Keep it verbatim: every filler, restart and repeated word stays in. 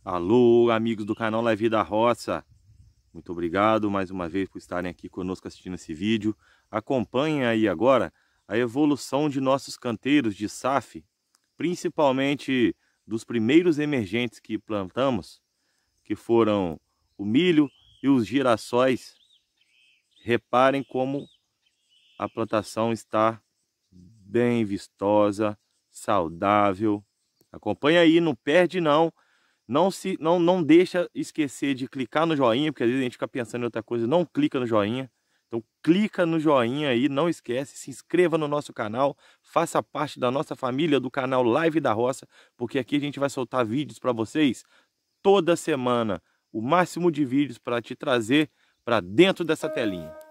Alô, amigos do canal Live da Roça. Muito obrigado mais uma vez por estarem aqui conosco assistindo esse vídeo. Acompanhem aí agora a evolução de nossos canteiros de S A F, principalmente dos primeiros emergentes que plantamos, que foram o milho e os girassóis. Reparem como a plantação está bem vistosa, saudável. Acompanha aí, não perde não. Não, se, não, não deixa esquecer de clicar no joinha, porque às vezes a gente fica pensando em outra coisa, não clica no joinha. Então clica no joinha aí, não esquece, se inscreva no nosso canal, faça parte da nossa família do canal Live da Roça, porque aqui a gente vai soltar vídeos para vocês toda semana, o máximo de vídeos para te trazer para dentro dessa telinha.